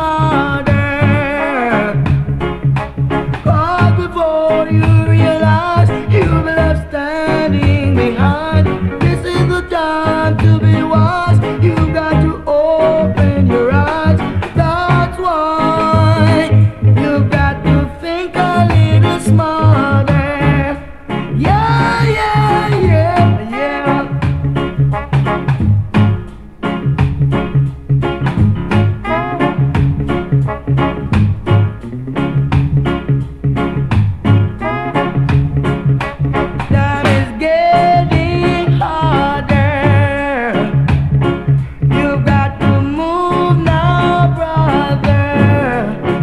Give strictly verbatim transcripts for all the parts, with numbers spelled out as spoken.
smarter. 'Cause before you realize you'll be left standing behind, this is the time to be wise. You've got to open your eyes. That's why you've got to think a little smarter. Yeah, yeah, yeah, yeah. Time is getting harder. You've got to move now, brother.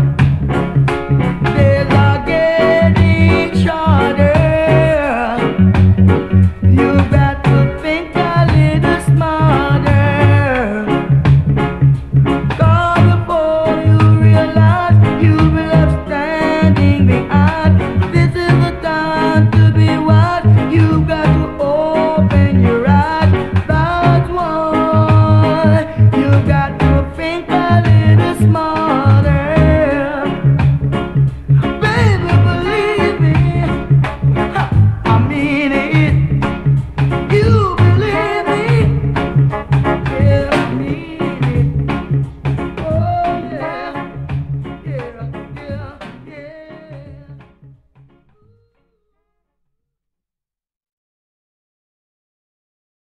Days are getting shorter. You've got to think a little smarter. 'Cause before you realize you'll be left standing behind, this is the time to be wise. You've got to open your eyes. That's why you've got to think a little smarter.